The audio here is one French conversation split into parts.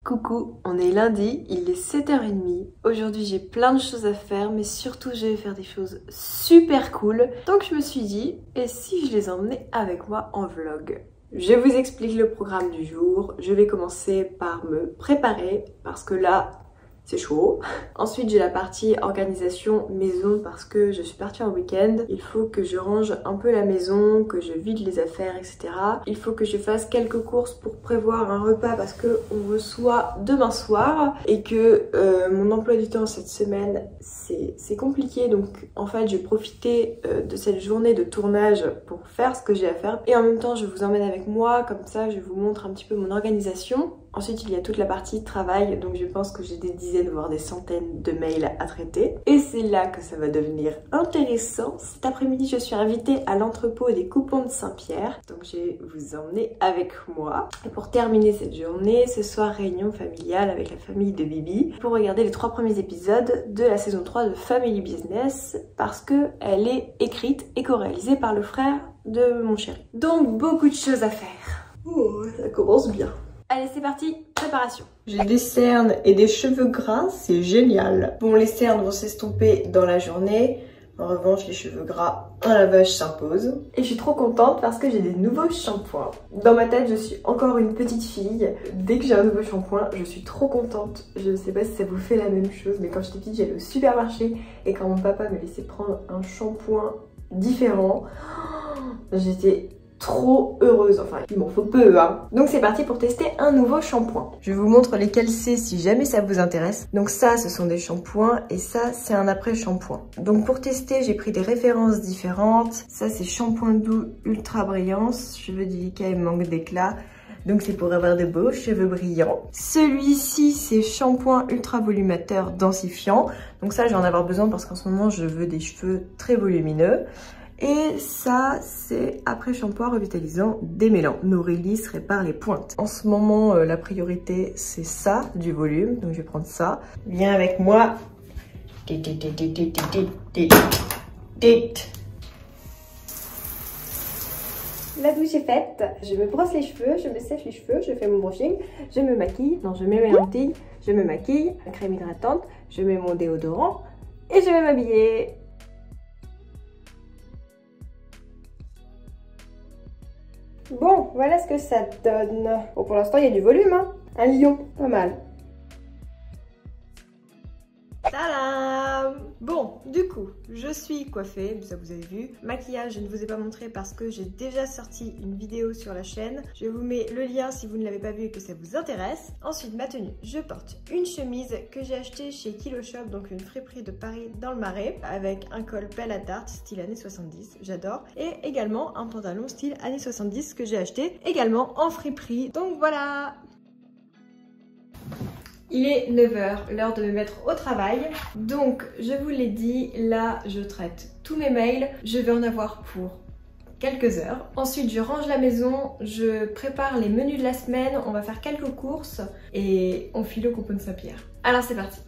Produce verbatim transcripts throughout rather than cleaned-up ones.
Coucou, on est lundi, il est sept heures trente. Aujourd'hui j'ai plein de choses à faire, mais surtout je vais faire des choses super cool. Donc je me suis dit, et si je les emmenais avec moi en vlog? Je vous explique le programme du jour. Je vais commencer par me préparer parce que là c'est chaud. Ensuite j'ai la partie organisation maison parce que je suis partie en week-end. Il faut que je range un peu la maison, que je vide les affaires, et cetera. Il faut que je fasse quelques courses pour prévoir un repas parce que on reçoit demain soir et que euh, mon emploi du temps cette semaine c'est compliqué. Donc en fait je vais profiter euh, de cette journée de tournage pour faire ce que j'ai à faire et en même temps je vous emmène avec moi, comme ça je vous montre un petit peu mon organisation. Ensuite il y a toute la partie travail, donc je pense que j'ai des dizaines voire des centaines de mails à traiter. Et c'est là que ça va devenir intéressant. Cet après-midi je suis invitée à l'entrepôt des coupons de Saint-Pierre, donc je vais vous emmener avec moi. Et pour terminer cette journée, ce soir réunion familiale avec la famille de Bibi pour regarder les trois premiers épisodes de la saison trois de Family Business parce que elle est écrite et co-réalisée par le frère de mon chéri. Donc beaucoup de choses à faire. Oh, ça commence bien. Allez, c'est parti, préparation. J'ai des cernes et des cheveux gras, c'est génial. Bon, les cernes vont s'estomper dans la journée. En revanche, les cheveux gras, un lavage s'impose. Et je suis trop contente parce que j'ai des nouveaux shampoings. Dans ma tête, je suis encore une petite fille. Dès que j'ai un nouveau shampoing, je suis trop contente. Je ne sais pas si ça vous fait la même chose, mais quand j'étais petite, j'allais au supermarché. Et quand mon papa me laissait prendre un shampoing différent, j'étais trop heureuse, enfin il m'en faut peu hein. Donc c'est parti pour tester un nouveau shampoing. Je vous montre lesquels c'est si jamais ça vous intéresse. Donc ça ce sont des shampoings et ça c'est un après shampoing. Donc pour tester j'ai pris des références différentes. Ça c'est shampoing doux ultra brillance, cheveux délicats et manque d'éclat. Donc c'est pour avoir de beaux cheveux brillants. Celui-ci c'est shampoing ultra volumateur densifiant. Donc ça je vais en avoir besoin parce qu'en ce moment je veux des cheveux très volumineux. Et ça, c'est après shampoing revitalisant démêlant. Nourilis répare les pointes. En ce moment, euh, la priorité, c'est ça, du volume. Donc, je vais prendre ça. Viens avec moi. La douche est faite. Je me brosse les cheveux, je me sèche les cheveux, je fais mon brushing, je me maquille. Non, je mets mes lentilles, je me maquille, la crème hydratante, je mets mon déodorant et je vais m'habiller. Bon, voilà ce que ça donne. Bon, pour l'instant, il y a du volume, hein. Un lion, pas mal. Tadam! Bon, du coup, je suis coiffée, ça vous avez vu. Maquillage, je ne vous ai pas montré parce que j'ai déjà sorti une vidéo sur la chaîne. Je vous mets le lien si vous ne l'avez pas vu et que ça vous intéresse. Ensuite, ma tenue, je porte une chemise que j'ai achetée chez Kilo Shop, donc une friperie de Paris dans le Marais, avec un col pelle à tarte, style années soixante-dix, j'adore. Et également un pantalon style années soixante-dix que j'ai acheté également en friperie. Donc voilà! Il est neuf heures, l'heure de me mettre au travail. Donc, je vous l'ai dit, là, je traite tous mes mails. Je vais en avoir pour quelques heures. Ensuite, je range la maison, je prépare les menus de la semaine, on va faire quelques courses et on file au coupon de Saint-Pierre. Alors, c'est parti.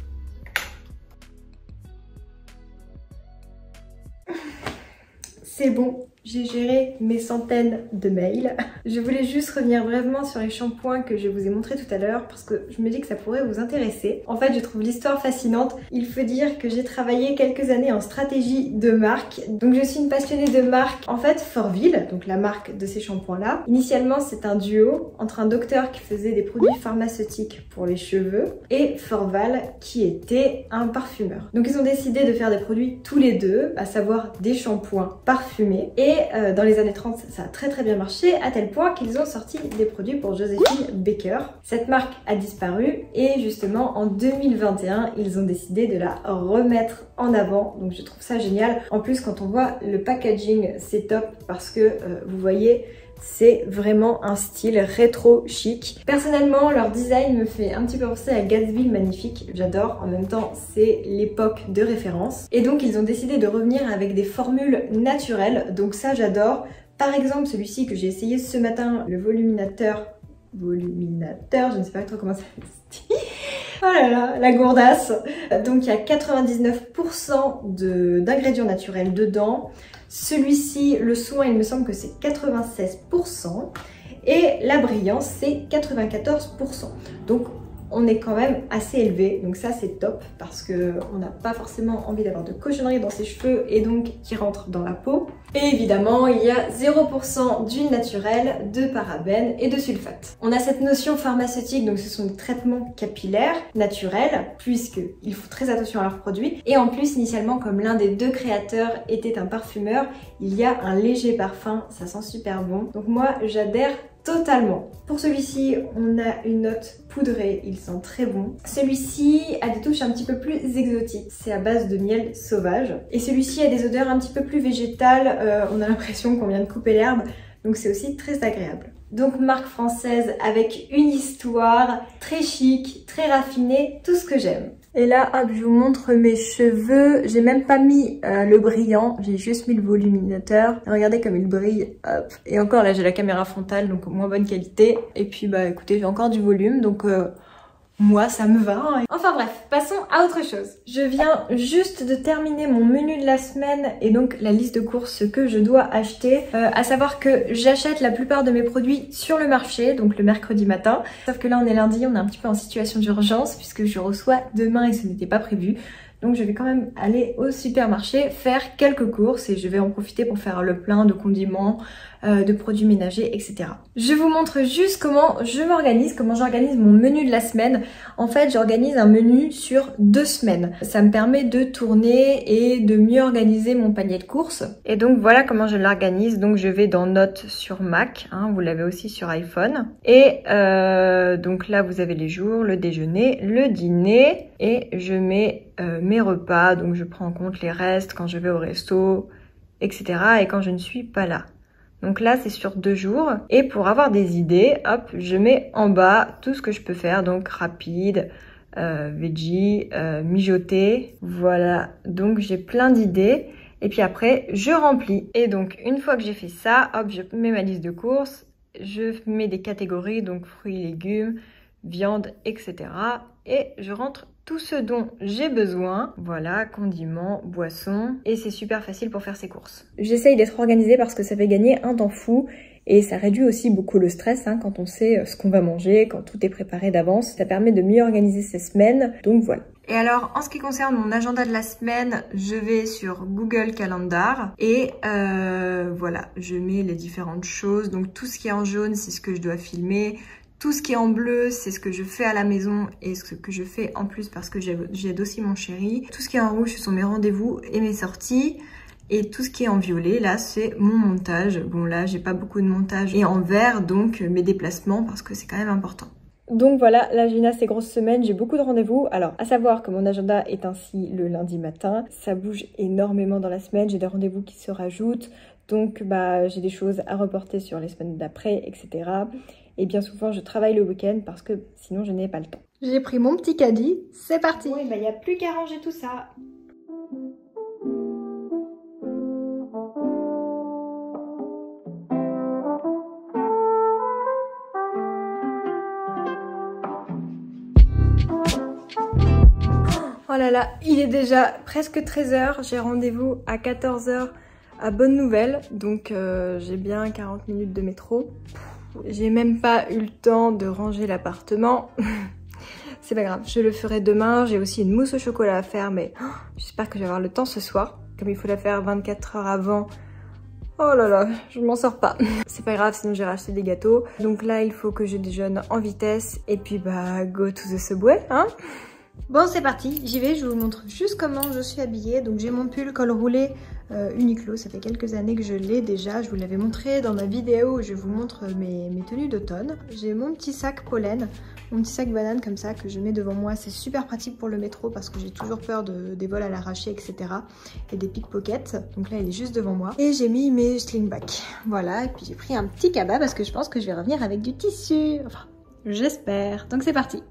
C'est bon, j'ai géré mes centaines de mails. Je voulais juste revenir brièvement sur les shampoings que je vous ai montrés tout à l'heure parce que je me dis que ça pourrait vous intéresser. En fait, je trouve l'histoire fascinante. Il faut dire que j'ai travaillé quelques années en stratégie de marque. Donc je suis une passionnée de marque. En fait, Forville, donc la marque de ces shampoings-là, initialement c'est un duo entre un docteur qui faisait des produits pharmaceutiques pour les cheveux et Forval qui était un parfumeur. Donc ils ont décidé de faire des produits tous les deux, à savoir des shampoings parfumés. Et euh, dans les années trente, ça a très très bien marché, à tel point qu'ils ont sorti des produits pour Joséphine Baker. Cette marque a disparu et justement en deux mille vingt et un, ils ont décidé de la remettre en avant. Donc je trouve ça génial. En plus, quand on voit le packaging, c'est top parce que euh, vous voyez, c'est vraiment un style rétro chic. Personnellement, leur design me fait un petit peu penser à Gatsby magnifique. J'adore. En même temps, c'est l'époque de référence. Et donc, ils ont décidé de revenir avec des formules naturelles. Donc ça, j'adore. Par exemple, celui-ci que j'ai essayé ce matin, le voluminateur. Voluminateur, je ne sais pas trop comment ça se dit. Oh là là, la gourdasse. Donc, il y a quatre-vingt-dix-neuf pour cent d'ingrédients naturels dedans. Celui-ci, le soin, il me semble que c'est quatre-vingt-seize pour cent. Et la brillance, c'est quatre-vingt-quatorze pour cent. Donc on est quand même assez élevé, donc ça c'est top parce qu'on n'a pas forcément envie d'avoir de cochonneries dans ses cheveux et donc qui rentrent dans la peau. Et évidemment, il y a zéro pour cent d'huile naturelle, de parabènes et de sulfate. On a cette notion pharmaceutique, donc ce sont des traitements capillaires naturels, puisqu'ils font très attention à leurs produits. Et en plus, initialement, comme l'un des deux créateurs était un parfumeur, il y a un léger parfum, ça sent super bon. Donc moi, j'adhère totalement. Pour celui-ci, on a une note poudrée, il sent très bon. Celui-ci a des touches un petit peu plus exotiques, c'est à base de miel sauvage. Et celui-ci a des odeurs un petit peu plus végétales, euh, on a l'impression qu'on vient de couper l'herbe, donc c'est aussi très agréable. Donc marque française avec une histoire, très chic, très raffinée, tout ce que j'aime. Et là, hop, je vous montre mes cheveux. J'ai même pas mis euh, le brillant, j'ai juste mis le voluminateur. Regardez comme il brille, hop. Et encore là, j'ai la caméra frontale, donc moins bonne qualité. Et puis bah écoutez, j'ai encore du volume, donc euh, moi ça me va. Hein. Enfin bref, passons à autre chose. Je viens juste de terminer mon menu de la semaine et donc la liste de courses que je dois acheter. Euh, à savoir que j'achète la plupart de mes produits sur le marché, donc le mercredi matin. Sauf que là on est lundi, on est un petit peu en situation d'urgence puisque je reçois demain et ce n'était pas prévu. Donc je vais quand même aller au supermarché faire quelques courses et je vais en profiter pour faire le plein de condiments, euh, de produits ménagers, et cetera. Je vous montre juste comment je m'organise, comment j'organise mon menu de la semaine. En fait, j'organise un menu sur deux semaines. Ça me permet de tourner et de mieux organiser mon panier de courses. Et donc voilà comment je l'organise. Donc je vais dans Notes sur Mac, hein, vous l'avez aussi sur iPhone. Et euh, donc là vous avez les jours, le déjeuner, le dîner et je mets euh, mes repas. Donc je prends en compte les restes quand je vais au resto, et cetera. Et quand je ne suis pas là. Donc là, c'est sur deux jours. Et pour avoir des idées, hop, je mets en bas tout ce que je peux faire. Donc rapide, euh, veggie, euh, mijoté. Voilà, donc j'ai plein d'idées. Et puis après, je remplis. Et donc, une fois que j'ai fait ça, hop, je mets ma liste de courses. Je mets des catégories, donc fruits, légumes, viande, et cetera. Et je rentre tout ce dont j'ai besoin, voilà, condiments, boissons, et c'est super facile pour faire ses courses. J'essaye d'être organisée parce que ça fait gagner un temps fou et ça réduit aussi beaucoup le stress hein, quand on sait ce qu'on va manger, quand tout est préparé d'avance. Ça permet de mieux organiser ses semaines, donc voilà. Et alors, en ce qui concerne mon agenda de la semaine, je vais sur Google Calendar et euh, voilà, je mets les différentes choses. Donc tout ce qui est en jaune, c'est ce que je dois filmer. Tout ce qui est en bleu, c'est ce que je fais à la maison et ce que je fais en plus parce que j'aide aussi mon chéri. Tout ce qui est en rouge, ce sont mes rendez-vous et mes sorties. Et tout ce qui est en violet, là, c'est mon montage. Bon, là, j'ai pas beaucoup de montage. Et en vert, donc, mes déplacements parce que c'est quand même important. Donc voilà, là j'ai une assez grosse semaine, j'ai beaucoup de rendez-vous. Alors, à savoir que mon agenda est ainsi le lundi matin. Ça bouge énormément dans la semaine, j'ai des rendez-vous qui se rajoutent. Donc, bah, j'ai des choses à reporter sur les semaines d'après, et cetera. Et bien souvent, je travaille le week-end parce que sinon, je n'ai pas le temps. J'ai pris mon petit caddie, c'est parti. Oui, bah, il n'y a plus qu'à ranger tout ça. Oh là là, il est déjà presque treize heures, j'ai rendez-vous à quatorze heures à Bonne Nouvelle, donc euh, j'ai bien quarante minutes de métro. J'ai même pas eu le temps de ranger l'appartement. C'est pas grave, je le ferai demain. J'ai aussi une mousse au chocolat à faire, mais oh, j'espère que je vais avoir le temps ce soir. Comme il faut la faire vingt-quatre heures avant. Oh là là, je m'en sors pas. C'est pas grave, sinon j'ai racheté des gâteaux. Donc là, il faut que je déjeune en vitesse. Et puis bah, go to the subway, hein. Bon, c'est parti, j'y vais, je vous montre juste comment je suis habillée. Donc j'ai mon pull col roulé euh, Uniqlo, ça fait quelques années que je l'ai déjà. Je vous l'avais montré dans ma vidéo où je vous montre mes, mes tenues d'automne. J'ai mon petit sac pollen, mon petit sac banane comme ça que je mets devant moi. C'est super pratique pour le métro parce que j'ai toujours peur de, des vols à l'arraché, et cetera. Et des pickpockets. Donc là, il est juste devant moi. Et j'ai mis mes slingbacks. Voilà, et puis j'ai pris un petit cabas parce que je pense que je vais revenir avec du tissu. Enfin, j'espère. Donc c'est parti.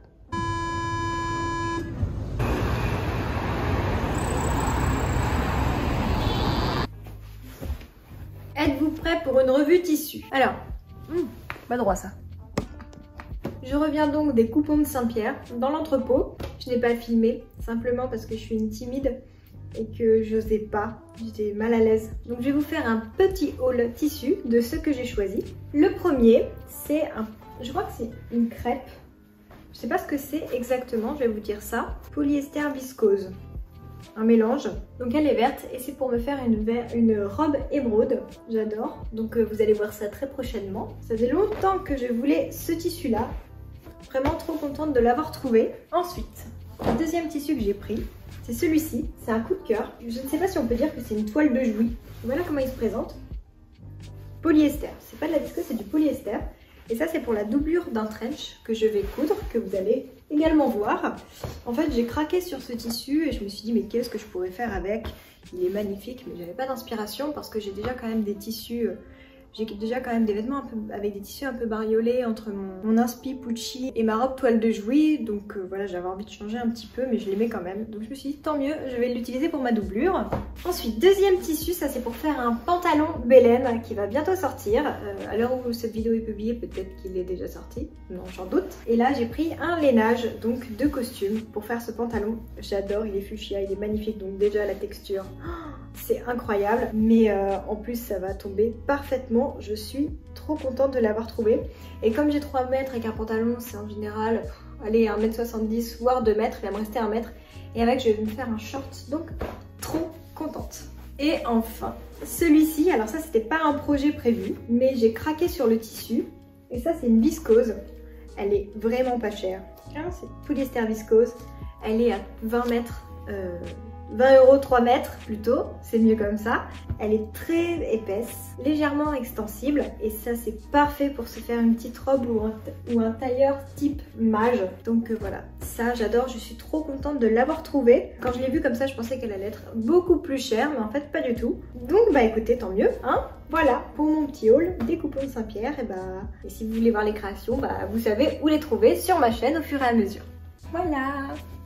Êtes-vous prêts pour une revue tissu? Alors, hmm, pas droit ça. Je reviens donc des coupons de Saint-Pierre dans l'entrepôt. Je n'ai pas filmé, simplement parce que je suis une timide et que j'osais pas, j'étais mal à l'aise. Donc je vais vous faire un petit haul tissu de ce que j'ai choisi. Le premier, c'est un, je crois que c'est une crêpe. Je sais pas ce que c'est exactement, je vais vous dire ça. Polyester viscose. Un mélange. Donc elle est verte et c'est pour me faire une, une robe émeraude. J'adore. Donc euh, vous allez voir ça très prochainement. Ça faisait longtemps que je voulais ce tissu là. Vraiment trop contente de l'avoir trouvé. Ensuite, le deuxième tissu que j'ai pris, c'est celui-ci. C'est un coup de cœur. Je ne sais pas si on peut dire que c'est une toile de Jouy. Voilà comment il se présente. Polyester. C'est pas de la viscose, c'est du polyester. Et ça, c'est pour la doublure d'un trench que je vais coudre, que vous allez également voir. En fait, j'ai craqué sur ce tissu et je me suis dit, mais qu'est-ce que je pourrais faire avec? Il est magnifique, mais j'avais pas d'inspiration parce que j'ai déjà quand même des tissus... J'ai déjà quand même des vêtements un peu, avec des tissus un peu bariolés entre mon, mon inspi Pucci et ma robe toile de Jouy. Donc euh, voilà, j'avais envie de changer un petit peu, mais je l'aimais quand même. Donc je me suis dit, tant mieux, je vais l'utiliser pour ma doublure. Ensuite, deuxième tissu, ça c'est pour faire un pantalon Belen qui va bientôt sortir. Euh, à l'heure où cette vidéo est publiée, peut-être qu'il est déjà sorti. Non, j'en doute. Et là, j'ai pris un lainage, donc deux costumes, pour faire ce pantalon. J'adore, il est fuchsia, il est magnifique. Donc déjà, la texture, c'est incroyable. Mais euh, en plus, ça va tomber parfaitement. Je suis trop contente de l'avoir trouvé. Et comme j'ai trois mètres et qu'un pantalon c'est en général pff, allez un mètre soixante-dix voire deux mètres, il va me rester un mètre. Et avec je vais me faire un short, donc trop contente. Et enfin celui-ci, alors ça c'était pas un projet prévu, mais j'ai craqué sur le tissu. Et ça c'est une viscose. Elle est vraiment pas chère. Hein, c'est polyester viscose. Elle est à vingt mètres. Euh, vingt euros trois mètres plutôt, c'est mieux comme ça. Elle est très épaisse, légèrement extensible et ça c'est parfait pour se faire une petite robe ou un, ou un tailleur type mage. Donc euh, voilà, ça j'adore, je suis trop contente de l'avoir trouvé. Quand je l'ai vue comme ça, je pensais qu'elle allait être beaucoup plus chère, mais en fait pas du tout. Donc bah écoutez, tant mieux, hein. Voilà pour mon petit haul des coupons de Saint-Pierre. Et, bah, et si vous voulez voir les créations, bah, vous savez où les trouver sur ma chaîne au fur et à mesure. Voilà.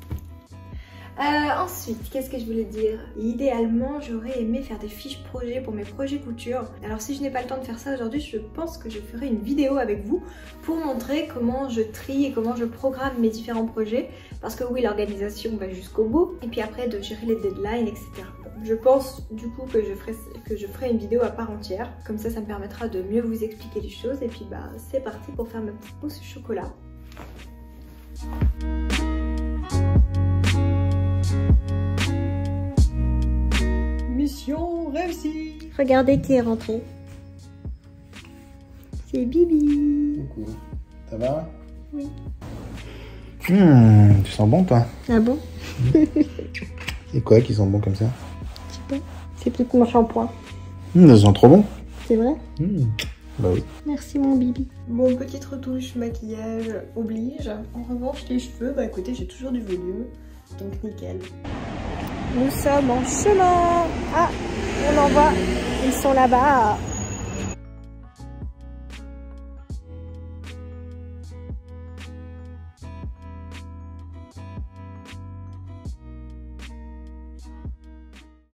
Euh, ensuite, qu'est-ce que je voulais dire? Idéalement, j'aurais aimé faire des fiches projets pour mes projets couture. Alors si je n'ai pas le temps de faire ça aujourd'hui, je pense que je ferai une vidéo avec vous pour montrer comment je trie et comment je programme mes différents projets. Parce que oui, l'organisation va jusqu'au bout. Et puis après, de gérer les deadlines, et cetera. Je pense du coup que je, ferai, que je ferai une vidéo à part entière. Comme ça, ça me permettra de mieux vous expliquer les choses. Et puis bah, c'est parti pour faire ma petite mousse au chocolat. Mission réussie. Regardez qui est rentré. C'est Bibi. Coucou. Ça va? Oui. Mmh, tu sens bon toi? Ah bon? C'est quoi qui sent bon comme ça? Je sais pas. C'est peut-être mon shampoing. Mmh, ça sent trop bon. C'est vrai? Mmh. Bah oui. Merci mon Bibi. Bon, petite retouche, maquillage oblige. En revanche, les cheveux, bah écoutez, j'ai toujours du volume. Donc nickel. Nous sommes en chemin. Ah, on en voit. Ils sont là-bas.